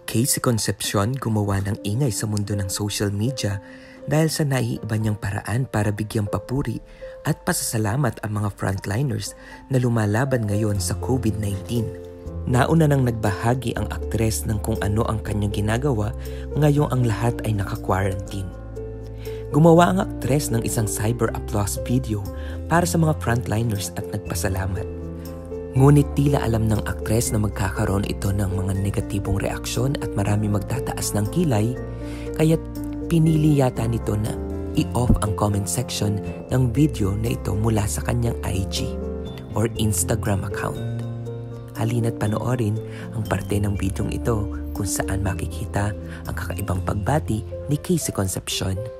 Casey Concepcion gumawa ng ingay sa mundo ng social media dahil sa naiiba niyang paraan para bigyang papuri at pasasalamat ang mga frontliners na lumalaban ngayon sa COVID-19. Nauna nang nagbahagi ang aktres ng kung ano ang kanyang ginagawa ngayong ang lahat ay naka-quarantine. Gumawa ang aktres ng isang cyber applause video para sa mga frontliners at nagpasalamat. Ngunit tila alam ng aktres na magkakaroon ito ng mga negatibong reaksyon at marami magtataas ng kilay, kaya't pinili yata nito na i-off ang comment section ng video na ito mula sa kanyang IG or Instagram account. Halina't panoorin ang parte ng videong ito kung saan makikita ang kakaibang pagbati ni Casey Concepcion